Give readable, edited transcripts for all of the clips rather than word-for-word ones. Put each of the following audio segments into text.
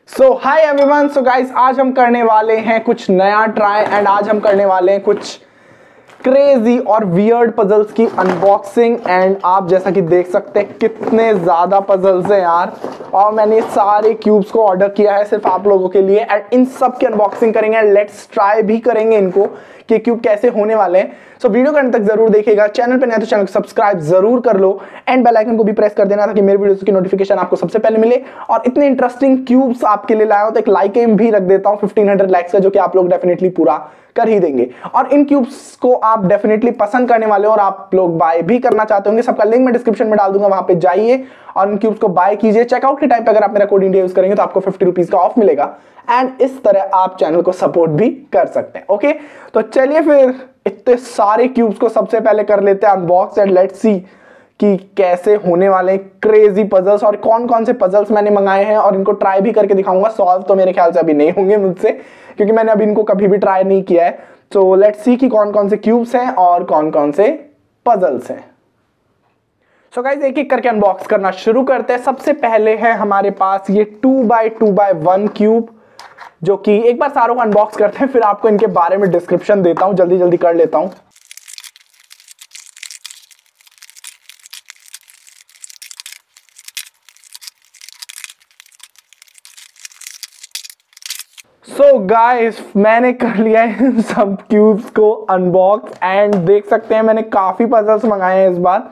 सो hi everyone. So guys, आज हम करने वाले हैं कुछ नया ट्राई एंड आज हम करने वाले हैं कुछ क्रेजी और वियर्ड पजल्स की अनबॉक्सिंग। एंड आप जैसा कि देख सकते हैं कितने ज्यादा पजल्स हैं यार, और मैंने सारे क्यूब्स को ऑर्डर किया है सिर्फ आप लोगों के लिए। एंड इन सब की अनबॉक्सिंग करेंगे, लेट्स ट्राई भी करेंगे इनको कि क्यूब कैसे होने वाले हैं। सो वीडियो के अंत तक जरूर देखिएगा। चैनल पे नए तो चैनल को सब्सक्राइब जरूर कर लो एंड बेल आइकन को भी प्रेस कर देना ताकि मेरे वीडियोस की नोटिफिकेशन आपको सबसे पहले मिले। और इतने इंटरेस्टिंग क्यूब्स आपके लिए लाया हो तो एक लाइक एम भी रख देता हूं 1500 लाइक्स का, जो कि आप लोग डेफिनेटली पूरा कर ही देंगे। और इन क्यूब्स को आप डेफिनेटली पसंद करने वाले हो और आप लोग बाय भी करना चाहते होंगे। सबका लिंक मैं डिस्क्रिप्शन में डाल दूंगा, वहां पे जाइए और इन क्यूब्स को बाय कीजिए। चेकआउट के टाइम पे अगर आप मेरा कोड इंडिया यूज करेंगे तो आपको 50 रुपीज का ऑफ मिलेगा एंड इस तरह आप चैनल को सपोर्ट भी कर सकते हैं। ओके, तो चलिए फिर इतने सारे क्यूब्स को सबसे पहले कर लेते हैं अनबॉक्स एंड लेट्स सी कि कैसे होने वाले हैं क्रेजी पजल्स और कौन कौन से पजल्स मैंने मंगाए हैं और इनको ट्राई भी करके दिखाऊंगा। सॉल्व तो मेरे ख्याल से अभी नहीं होंगे मुझसे, क्योंकि मैंने अभी इनको कभी भी ट्राई नहीं किया है। तो लेट्स सी कि कौन कौन से क्यूब्स हैं और कौन कौन से पजल्स हैं। सो गाइस, एक एक करके अनबॉक्स करना शुरू करते हैं। सबसे पहले है हमारे पास ये 2x2x1 क्यूब, जो कि एक बार सारों को अनबॉक्स करते हैं, फिर आपको इनके बारे में डिस्क्रिप्शन देता हूं। जल्दी जल्दी कर लेता हूं। सो गाइस, मैंने कर लिया है इन सब क्यूब्स को अनबॉक्स एंड देख सकते हैं मैंने काफी पजल्स मंगाए हैं इस बार।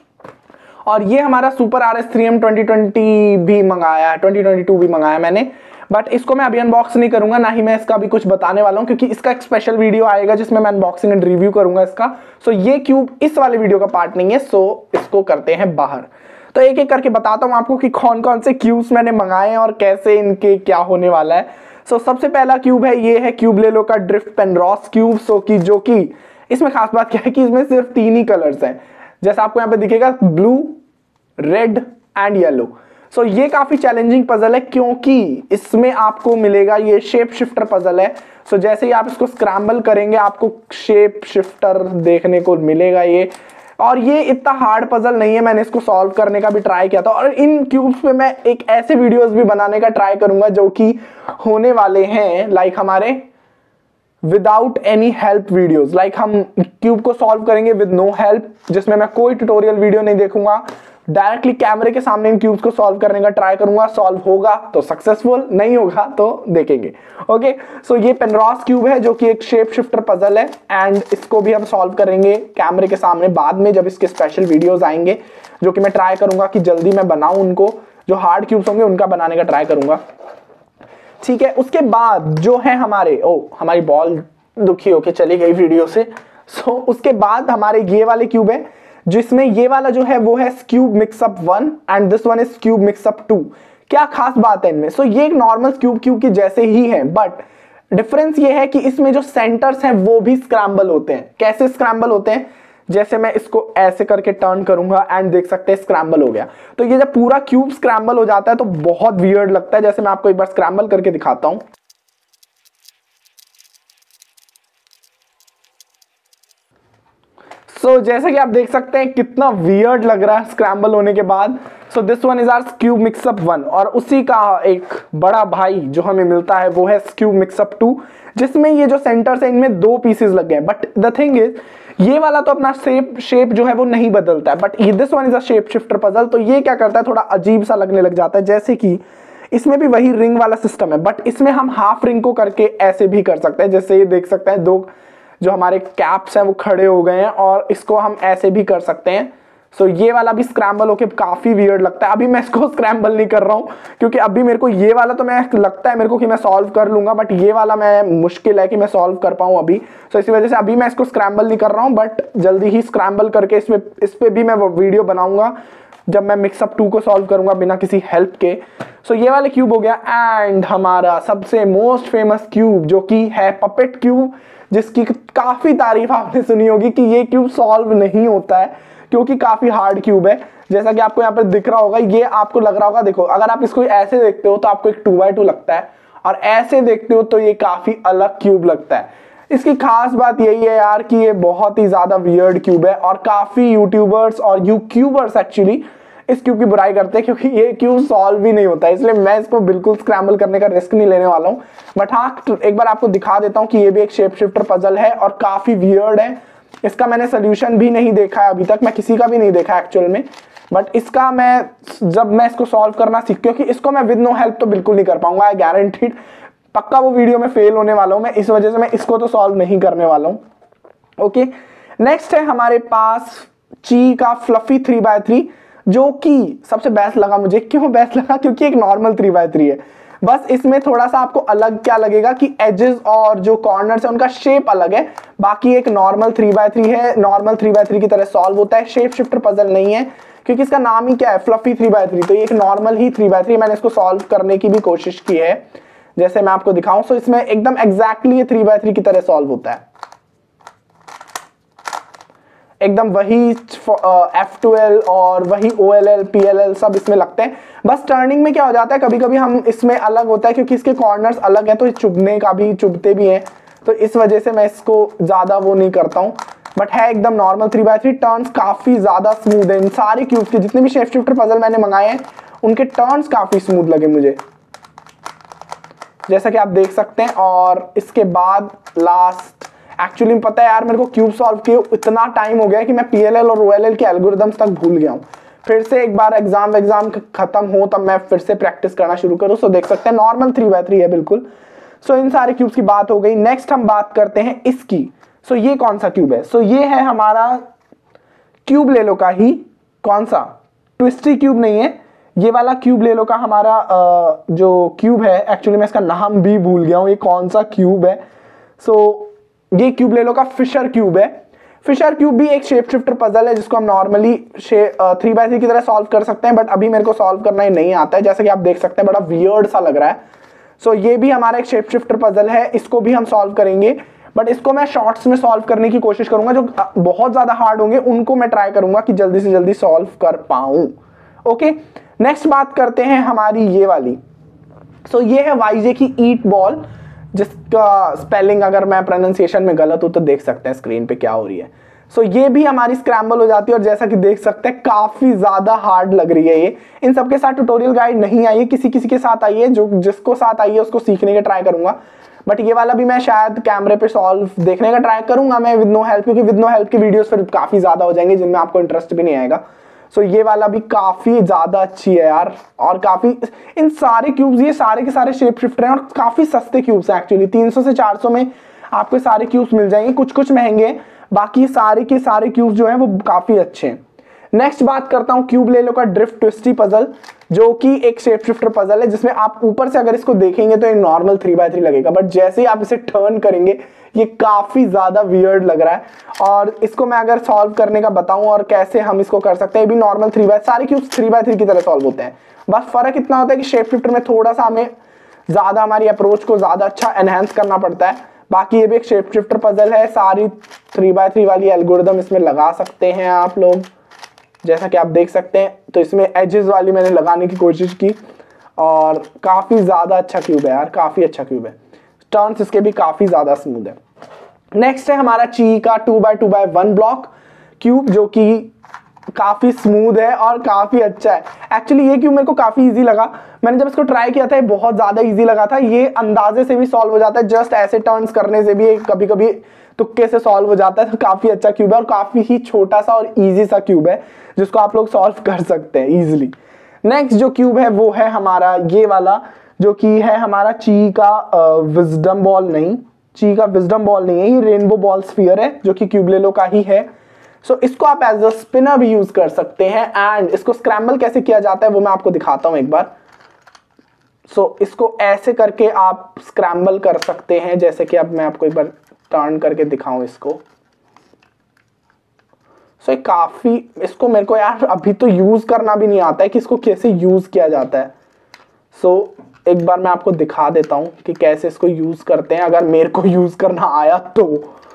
और ये हमारा सुपर RS3M 2020 भी मंगाया है, 2022 भी मंगाया मैंने, बट इसको मैं अभी अनबॉक्स नहीं करूंगा, ना ही मैं इसका अभी कुछ बताने वाला हूं, क्योंकि इसका एक स्पेशल वीडियो आएगा जिसमें मैं अनबॉक्सिंग एंड रिव्यू करूंगा इसका। सो ये क्यूब इस वाले वीडियो का पार्ट नहीं है, सो इसको करते हैं बाहर। तो एक एक करके बताता हूं आपको कि कौन कौन से क्यूब्स मैंने मंगाए हैं और कैसे इनके क्या होने वाला है। सो सबसे पहला क्यूब है, ये है क्यूब लेलो का ड्रिफ्ट पेनरॉस क्यूब। सो कि जो कि इसमें खास बात क्या है कि इसमें सिर्फ 3 ही कलर्स हैं, जैसा आपको यहाँ पे दिखेगा, blue, red and yellow. So ये काफी चैलेंजिंग पजल है क्योंकि इसमें आपको मिलेगा, ये शेप शिफ्टर पजल है। सो जैसे ही आप इसको स्क्रैम्बल करेंगे आपको शेप शिफ्टर देखने को मिलेगा ये, और ये इतना हार्ड पजल नहीं है। मैंने इसको सॉल्व करने का भी ट्राई किया था और इन क्यूब्स पे मैं एक ऐसे वीडियोस भी बनाने का ट्राई करूंगा जो कि होने वाले हैं लाइक हमारे without any help videos. Like हम क्यूब को सॉल्व करेंगे विद नो हेल्प, जिसमें मैं कोई ट्यूटोरियल वीडियो नहीं देखूंगा, डायरेक्टली कैमरे के सामने इन क्यूब्स को सॉल्व करने का ट्राई करूंगा। सॉल्व होगा तो सक्सेसफुल, नहीं होगा तो देखेंगे। ओके, सो ये पेनरॉस क्यूब है जो कि एक शेप शिफ्टर पजल है एंड इसको भी हम सॉल्व करेंगे कैमरे के सामने बाद में, जब इसके स्पेशल वीडियोस आएंगे, जो कि मैं ट्राई करूंगा कि जल्दी मैं बनाऊं उनको। जो हार्ड क्यूब्स होंगे उनका बनाने का ट्राई करूंगा, ठीक है। उसके बाद जो है हमारी बॉल दुखी होके चली गई वीडियो से। सो उसके बाद हमारे ये वाले क्यूब है, जिसमें ये वाला जो है वो है cube mixup 1 and this one is cube mixup 2। क्या खास बात है इनमें? सो ये एक नॉर्मल क्यूब की जैसे ही है, बट डिफरेंस ये है कि इसमें जो सेंटर्स हैं वो भी स्क्रैम्बल होते हैं। कैसे स्क्रैम्बल होते हैं? जैसे मैं इसको ऐसे करके टर्न करूंगा एंड देख सकते हैं स्क्रैम्बल हो गया। तो ये जब पूरा क्यूब स्क्रैम्बल हो जाता है तो बहुत वियर्ड लगता है। जैसे मैं आपको एक बार स्क्रैम्बल करके दिखाता हूं। सो जैसे कि आप देख सकते हैं कितना वियर्ड लग रहा है स्क्रैम्बल होने के बाद। So this one is our cube mixup 1 और उसी का एक बड़ा भाई जो हमें मिलता है वो है क्यूब मिक्सअप 2, जिसमें ये जो सेंटर्स है इनमें 2 पीसेस लग गए। बट द थिंग इज ये वाला तो अपना शेप जो है वो नहीं बदलता है, but this one is a shape shifter puzzle. तो ये क्या करता है, थोड़ा अजीब सा लगने लग जाता है। जैसे कि इसमें भी वही रिंग वाला सिस्टम है, बट इसमें हम हाफ रिंग को करके ऐसे भी कर सकते हैं। जैसे ये देख सकते हैं 2 जो हमारे कैप्स हैं वो खड़े हो गए हैं और इसको हम ऐसे भी कर सकते हैं। सो ये वाला भी स्क्रैम्बल होके काफी वियर्ड लगता है। अभी मैं इसको स्क्रैम्बल नहीं कर रहा हूं क्योंकि अभी मेरे को ये वाला तो मैं लगता है मेरे को कि मैं सॉल्व कर लूंगा, बट ये वाला मैं मुश्किल है कि मैं सॉल्व कर पाऊं अभी। सो इसी वजह से अभी मैं इसको स्क्रैम्बल नहीं कर रहा हूं, बट जल्दी ही स्क्रैम्बल करके इस पे भी मैं वीडियो बनाऊंगा जब मैं मिक्सअप 2 को सॉल्व करूंगा बिना किसी हेल्प के। सो ये वाले क्यूब हो गया एंड हमारा सबसे मोस्ट फेमस क्यूब जो कि है पपेट क्यूब, जिसकी काफी तारीफ आपने सुनी होगी कि ये क्यूब सॉल्व नहीं होता है क्योंकि काफी हार्ड क्यूब है। जैसा कि आपको यहाँ पर दिख रहा होगा, ये आपको लग रहा होगा, देखो अगर आप इसको ऐसे देखते हो तो आपको एक 2x2 लगता है और ऐसे देखते हो तो ये काफी अलग क्यूब लगता है। इसकी खास बात यही है यार कि ये बहुत ही ज्यादा वियर्ड क्यूब है और काफी यूट्यूबर्स और यूट्यूबर्स एक्चुअली इस क्यूब की बुराई करते हैं, क्योंकि ये क्यूब सॉल्व भी नहीं होता है, इसलिए मैं इसको बिल्कुल स्क्रैम्बल करने का रिस्क नहीं लेने वाला हूँ। बट हाँ, एक बार आपको दिखा देता हूँ कि ये भी एक शेप शिफ्टर पजल है और काफी वियर्ड है। इसका मैंने सोल्यूशन भी नहीं देखा है अभी तक, मैं किसी का भी नहीं देखा एक्चुअल में। बट इसका जब मैं इसको सॉल्व करना सीख, क्योंकि इसको मैं विद नो हेल्प तो बिल्कुल नहीं कर पाऊंगा, आई गारंटीड, पक्का वो वीडियो में फेल होने वाला हूं मैं, इस वजह से मैं इसको तो सॉल्व नहीं करने वाला हूं। ओके, नेक्स्ट है हमारे पास ची का फ्लफी 3x3, जो कि सबसे बेस्ट लगा मुझे। क्यों बेस्ट लगा? क्योंकि एक नॉर्मल 3x3 है, बस इसमें थोड़ा सा आपको अलग क्या लगेगा कि एजेस और जो कॉर्नर्स है उनका शेप अलग है, बाकी एक नॉर्मल 3x3 है, नॉर्मल 3x3 की तरह सॉल्व होता है, शेप शिफ्टर पजल नहीं है, क्योंकि इसका नाम ही क्या है, फ्लफी 3x3, तो ये एक नॉर्मल ही 3x3। मैंने इसको सॉल्व करने की भी कोशिश की है, जैसे मैं आपको दिखाऊं। सो इसमें एकदम एग्जैक्टली ये 3x3 की तरह सॉल्व होता है, एकदम वही F2L और वही OLL PLL सब इसमें लगते हैं। बस टर्निंग में क्या हो जाता है, कभी कभी हम इसमें अलग होता है, क्योंकि इसके कॉर्नर्स अलग हैं, तो चुभने का भी, चुभते भी हैं, तो इस वजह से मैं इसको ज्यादा वो नहीं करता हूँ। बट है एकदम नॉर्मल 3x3, टर्न्स काफी ज्यादा स्मूथ है। इन सारे क्यूब्स के जितने भी शेप शिफ्टर पजल मैंने मंगाए हैं उनके टर्न्स काफी स्मूथ लगे मुझे, जैसा कि आप देख सकते हैं। और इसके बाद लास्ट, एक्चुअली पता है यार, मेरे को क्यूब सॉल्व किए इतना टाइम हो गया कि मैं PLL और OLL के एल्गोरिदम्स तक भूल गया हूँ। फिर से एक बार एग्जाम खत्म हो तब मैं फिर से प्रैक्टिस करना शुरू करूँ। सो देख सकते हैं नॉर्मल 3x3 है बिल्कुल। सो इन सारे क्यूब्स की बात हो गई। नेक्स्ट हम बात करते हैं इसकी। सो ये कौन सा क्यूब है? सो ये है हमारा क्यूब ले लो का ही, कौन सा, ट्विस्टी क्यूब नहीं है, ये वाला क्यूब ले लो का हमारा जो क्यूब है, एक्चुअली मैं इसका नाम भी भूल गया हूँ, ये कौन सा क्यूब है। सो ये क्यूब ले लो का फिशर क्यूब है। फिशर क्यूब भी एक शेप शिफ्टर पजल है जिसको हम नॉर्मली 3x3 की तरह सॉल्व कर सकते हैं, बट अभी मेरे को सॉल्व करना ही नहीं आता है, जैसे कि आप देख सकते हैं बड़ा वियर्ड सा लग रहा है। सो ये भी हमारा एक शेप शिफ्टर पजल है, इसको भी हम सॉल्व करेंगे, बट इसको मैं शॉर्ट्स में सॉल्व करने की कोशिश करूंगा। जो बहुत ज्यादा हार्ड होंगे उनको मैं ट्राई करूंगा कि जल्दी से जल्दी सॉल्व कर पाऊं। ओके, नेक्स्ट बात करते हैं हमारी ये वाली। सो ये है YJ की ईट बॉल, जिसका स्पेलिंग अगर मैं प्रोनाउंसिएशन में गलत हूं तो देख सकते हैं स्क्रीन पे क्या हो रही है। सो ये भी हमारी स्क्रैम्बल हो जाती है, और जैसा कि देख सकते हैं काफी ज्यादा हार्ड लग रही है ये। इन सबके साथ ट्यूटोरियल गाइड नहीं आई है, किसी किसी के साथ आई है, जो जिसको साथ आई है उसको सीखने का ट्राई करूंगा। बट ये वाला भी मैं शायद कैमरे पे सॉल्व देखने का ट्राई करूंगा मैं विद नो हेल्प, क्योंकि विद नो हेल्प की वीडियोस फिर काफी ज्यादा हो जाएंगे जिनमें आपको इंटरेस्ट भी नहीं आएगा। सो ये वाला भी काफी ज्यादा अच्छी है यार, और काफी इन सारे क्यूब्स, ये सारे के सारे शेप शिफ्टर हैं और काफी सस्ते क्यूब्स हैं एक्चुअली। 300 से 400 में आपको सारे क्यूब्स मिल जाएंगे, कुछ कुछ महंगे, बाकी सारे के सारे क्यूब्स जो हैं वो काफी अच्छे हैं। नेक्स्ट बात करता हूं क्यूब ले लो का ड्रिफ्ट ट्विस्टी पजल, जो कि एक शेप शिफ्टर पजल है जिसमें आप ऊपर से अगर इसको देखेंगे तो एक नॉर्मल 3x3 लगेगा, बट जैसे ही आप इसे टर्न करेंगे ये काफी ज्यादा वियर्ड लग रहा है। और इसको मैं अगर सॉल्व करने का बताऊं और कैसे हम इसको कर सकते हैं, ये भी नॉर्मल 3x, सारे क्यूब्स 3x3 की तरह सॉल्व होते हैं, बस फर्क इतना होता है कि शेप शिफ्टर में थोड़ा सा हमें ज्यादा हमारी अप्रोच को ज्यादा अच्छा एनहांस करना पड़ता है। बाकी ये भी एक शेप शिफ्टर पजल है, सारी 3x3 वाली एल्गोरिदम इसमें लगा सकते हैं आप लोग, जैसा कि आप देख सकते हैं। तो इसमें एजेस वाली मैंने लगाने की कोशिश की, और काफी ज्यादा अच्छा क्यूब है यार, काफी अच्छा क्यूब है, टर्न्स इसके भी काफी ज्यादा स्मूथ है। नेक्स्ट है हमारा ची का 2x2x1 ब्लॉक क्यूब, जो कि काफी स्मूथ है और काफी अच्छा है। एक्चुअली ये क्यूब मेरे को काफी इजी लगा, मैंने जब इसको ट्राई किया था ये बहुत ज्यादा इजी लगा था। ये अंदाजे से भी सॉल्व हो जाता है, जस्ट ऐसे टर्न्स करने से भी कभी कभी तुक्के से सॉल्व हो जाता है। तो काफी अच्छा क्यूब है और काफी ही छोटा सा और इजी सा क्यूब है जिसको आप लोग सॉल्व कर सकते हैं इजिली। नेक्स्ट जो क्यूब है वो है हमारा ये वाला, जो कि है हमारा ची का विजडम बॉल, नहीं ची का विजडम बॉल नहीं है, ये रेनबो बॉल स्फीयर है जो कि क्यूबलेलो का ही है। सो इसको आप एज अ स्पिनर भी यूज कर सकते हैं, एंड इसको स्क्रैम्बल कैसे किया जाता है वो मैं आपको दिखाता हूं एक बार। सो इसको ऐसे करके आप स्क्रैम्बल कर सकते हैं, जैसे कि अब मैं आपको एक बार टर्न करके दिखाऊं इसको। सो काफी, इसको मेरे को यार अभी तो यूज करना भी नहीं आता है कि इसको कैसे यूज किया जाता है। सो एक बार मैं आपको दिखा देता हूं कि कैसे इसको यूज करते हैं, अगर मेरे को यूज करना आया तो।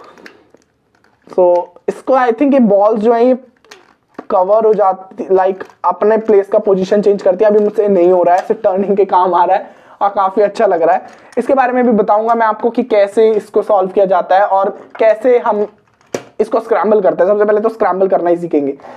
सो इसको आई थिंक ये बॉल्स जो है ये कवर हो जाती, लाइक अपने प्लेस का पोजीशन चेंज करती है। अभी मुझसे नहीं हो रहा है, सिर्फ टर्निंग के काम आ रहा है और काफी अच्छा लग रहा है। इसके बारे में भी बताऊंगा मैं आपको कि कैसे इसको सॉल्व किया जाता है और कैसे हम इसको स्क्रैम्बल करते हैं। सबसे पहले तो स्क्रैम्बल करना ही सीखेंगे।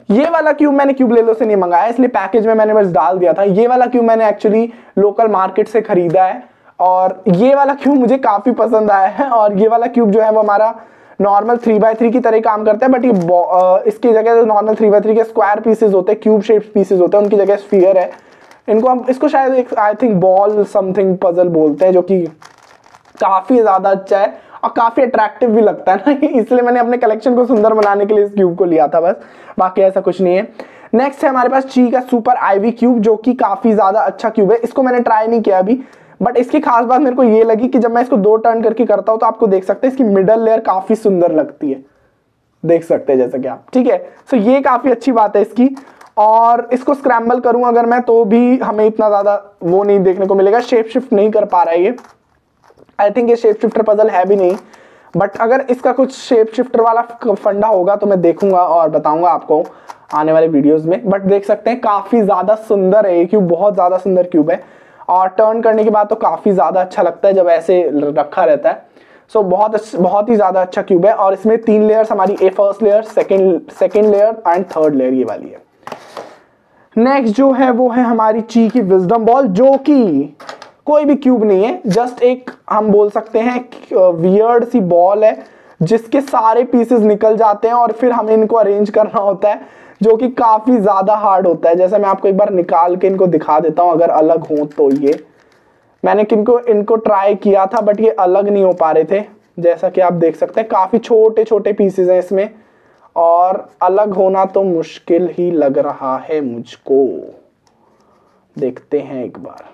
ये वाला क्यूब मैंने क्यूब लेलो से नहीं मंगाया, इसलिए पैकेज में मैंने बस डाल दिया था। ये वाला क्यूब मैंने एक्चुअली लोकल मार्केट से खरीदा है और ये वाला क्यूब मुझे काफी पसंद आया है। और ये वाला क्यूब जो है वो हमारा नॉर्मल 3x3 की तरह काम करता है, बट ये इसकी जगह जो नॉर्मल 3x3 के स्क्वायर पीसेस होते हैं, क्यूब शेप पीसेस होते हैं, उनकी जगह स्फीयर है। इनको हम इसको शायद I think ball something puzzle बोलते हैं, जो कि काफी ज्यादा अच्छा है और काफी अट्रैक्टिव भी लगता है ना, इसलिए मैंने अपने कलेक्शन को सुंदर बनाने के लिए इस क्यूब को लिया था बस, बाकी ऐसा कुछ नहीं है। नेक्स्ट है हमारे पास ची का सुपर आईवी क्यूब, जो कि काफी ज्यादा अच्छा क्यूब है। इसको मैंने ट्राई नहीं किया अभी, बट इसकी खास बात मेरे को ये लगी कि जब मैं इसको 2 टर्न करके करता हूं तो आपको देख सकते हैं इसकी मिडल लेयर काफी सुंदर लगती है, देख सकते हैं जैसा कि आप, ठीक है। सो ये काफी अच्छी बात है इसकी। और इसको स्क्रैम्बल करूं अगर मैं तो भी हमें इतना ज्यादा वो नहीं देखने को मिलेगा, शेप शिफ्ट नहीं कर पा रहा है ये। आई थिंक ये शेप शिफ्टर पजल है भी नहीं, बट अगर इसका कुछ शेप शिफ्टर वाला फंडा होगा तो मैं देखूंगा और बताऊंगा आपको आने वाले वीडियोस में। बट देख सकते हैं काफी ज्यादा सुंदर है ये क्यूब, बहुत ज्यादा सुंदर क्यूब है और टर्न करने के बाद तो काफी ज्यादा अच्छा लगता है जब ऐसे रखा रहता है। सो बहुत ही ज्यादा अच्छा क्यूब है। और इसमें 3 लेयर्स हमारी, a first layer, second layer and third layer ये वाली है। नेक्स्ट जो है वो है हमारी ची की विजडम बॉल, जो कि कोई भी क्यूब नहीं है, जस्ट एक हम बोल सकते हैं वियर्ड सी बॉल है जिसके सारे पीसेस निकल जाते हैं और फिर हमें इनको अरेंज करना होता है, जो कि काफी ज्यादा हार्ड होता है। जैसे मैं आपको एक बार निकाल के इनको दिखा देता हूं अगर अलग हो तो। ये मैंने इनको ट्राई किया था बट ये अलग नहीं हो पा रहे थे, जैसा कि आप देख सकते हैं काफी छोटे छोटे पीसेस हैं इसमें और अलग होना तो मुश्किल ही लग रहा है मुझको। देखते हैं एक बार।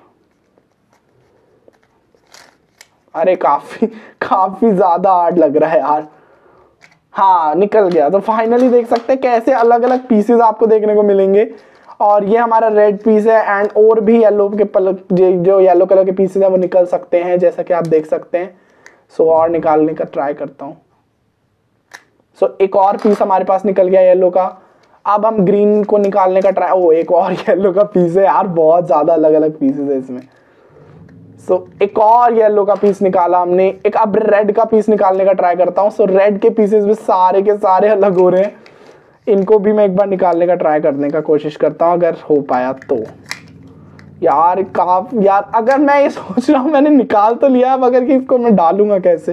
अरे काफी ज्यादा हार्ड लग रहा है यार। हाँ निकल गया। तो फाइनली देख सकते हैं कैसे अलग अलग पीसेस आपको देखने को मिलेंगे। और ये हमारा रेड पीस है एंड और भी येलो के जो येलो कलर के पीसेस है वो निकल सकते हैं, जैसा कि आप देख सकते हैं। सो और निकालने का ट्राई करता हूँ। सो एक और पीस हमारे पास निकल गया येलो का। अब हम ग्रीन को निकालने का ट्राई, ओ एक और येलो का पीस है यार, बहुत ज्यादा अलग अलग पीसेस है इसमें। सो एक और येलो का पीस निकाला हमने, एक अब रेड का पीस निकालने का ट्राई करता हूँ। सो रेड के पीसेस भी सारे के सारे अलग हो रहे हैं, इनको भी मैं एक बार निकालने का ट्राई करने का कोशिश करता हूँ अगर हो पाया तो। यार यार अगर मैं ये सोच रहा हूँ मैंने निकाल तो लिया, अब अगर कि इसको मैं डालूंगा कैसे।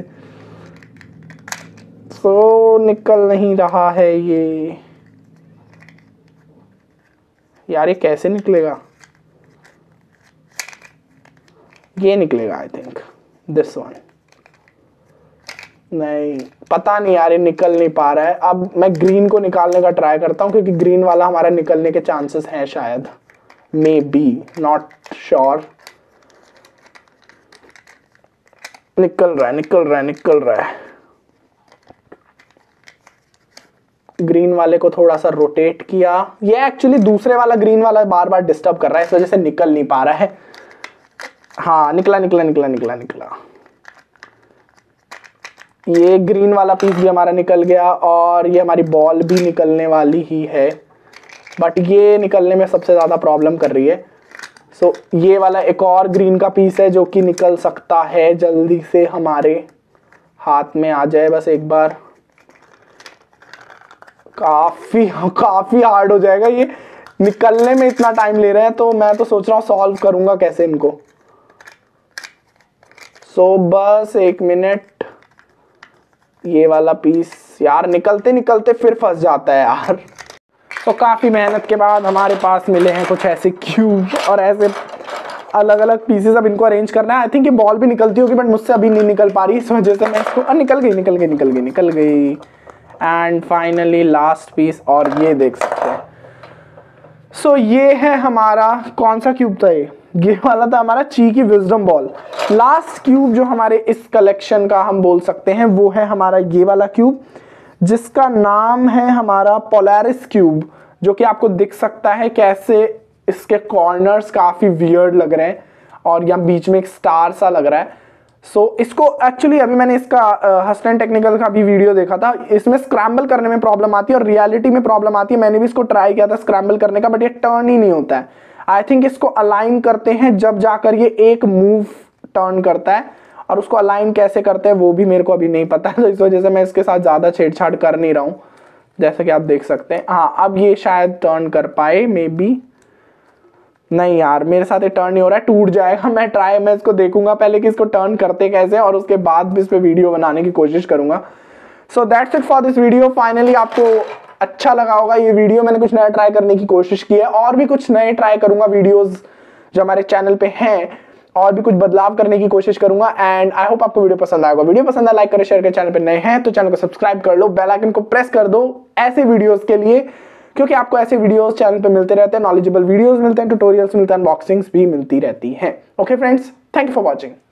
सो निकल नहीं रहा है ये यार, ये कैसे निकलेगा। ये निकलेगा आई थिंक, दिस वन। नहीं पता नहीं यार, ये निकल नहीं पा रहा है। अब मैं ग्रीन को निकालने का ट्राई करता हूँ क्योंकि ग्रीन वाला हमारा निकलने के चांसेस हैं शायद, मे बी, नॉट श्योर। निकल रहा है। ग्रीन वाले को थोड़ा सा रोटेट किया। ये एक्चुअली दूसरे वाला ग्रीन वाला बार बार डिस्टर्ब कर रहा है, इस वजह से निकल नहीं पा रहा है। हाँ निकला। ये ग्रीन वाला पीस भी हमारा निकल गया और ये हमारी बॉल भी निकलने वाली ही है, बट ये निकलने में सबसे ज़्यादा प्रॉब्लम कर रही है। सो ये वाला एक और ग्रीन का पीस है जो कि निकल सकता है, जल्दी से हमारे हाथ में आ जाए बस एक बार। काफ़ी हार्ड हो जाएगा ये, निकलने में इतना टाइम ले रहे हैं, तो मैं तो सोच रहा हूँ सॉल्व करूँगा कैसे इनको। सो बस 1 मिनट। ये वाला पीस यार निकलते फिर फंस जाता है यार। तो काफ़ी मेहनत के बाद हमारे पास मिले हैं कुछ ऐसे क्यूब और ऐसे अलग अलग पीसेस। अब इनको अरेंज करना है। आई थिंक ये बॉल भी निकलती होगी बट मुझसे अभी नहीं निकल पा रही, इस वजह से मैं इसको निकल गई। एंड फाइनली लास्ट पीस, और ये देख सकते हैं। सो ये है हमारा, कौन सा क्यूब था ये वाला था हमारा ची की विजडम बॉल। लास्ट क्यूब जो हमारे इस कलेक्शन का हम बोल सकते हैं वो है हमारा ये वाला क्यूब, जिसका नाम है हमारा पोलारिस क्यूब, जो कि आपको दिख सकता है कैसे इसके कॉर्नर्स काफी वियर्ड लग रहे हैं और यहाँ बीच में एक स्टार सा लग रहा है। सो इसको एक्चुअली अभी मैंने इसका हस्टन टेक्निकल का भी वीडियो देखा था, इसमें स्क्रैम्बल करने में प्रॉब्लम आती है और रियलिटी में प्रॉब्लम आती है। मैंने भी इसको ट्राई किया था स्क्रैम्बल करने का, बट ये टर्न ही नहीं होता है। आई थिंक इसको अलाइन करते हैं जब जाकर ये एक मूव टर्न करता है, और उसको अलाइन कैसे करते हैं वो भी मेरे को अभी नहीं पता है, तो इस वजह से मैं इसके साथ ज़्यादा छेड़छाड़ कर नहीं रहा हूँ। जैसा कि आप देख सकते हैं। हाँ, अब ये शायद टर्न कर पाए, मे बी। नहीं यार, मेरे साथ ये टर्न नहीं हो रहा है, टूट जाएगा। मैं इसको देखूंगा पहले कि इसको टर्न करते कैसे, और उसके बाद भी इस पे वीडियो बनाने की कोशिश करूंगा। So that's it for this video. Finally आपको अच्छा लगा होगा ये वीडियो। मैंने कुछ नया ट्राई करने की कोशिश की है, और भी कुछ नए ट्राई करूंगा वीडियोस जो हमारे चैनल पे हैं, और भी कुछ बदलाव करने की कोशिश करूंगा। एंड आई होप आपको वीडियो पसंद आएगा। वीडियो पसंद आए लाइक करें, शेयर करें। चैनल पे नए हैं तो चैनल को सब्सक्राइब कर लो, बेल आइकन को प्रेस कर दो ऐसे वीडियोस के लिए, क्योंकि आपको ऐसे वीडियोस चैनल पे मिलते रहते हैं, नॉलेजेबल वीडियोस मिलते हैं, ट्यूटोरियल्स मिलते हैं, अनबॉक्सिंग्स भी मिलती रहती हैं। Okay friends, thank you for watching.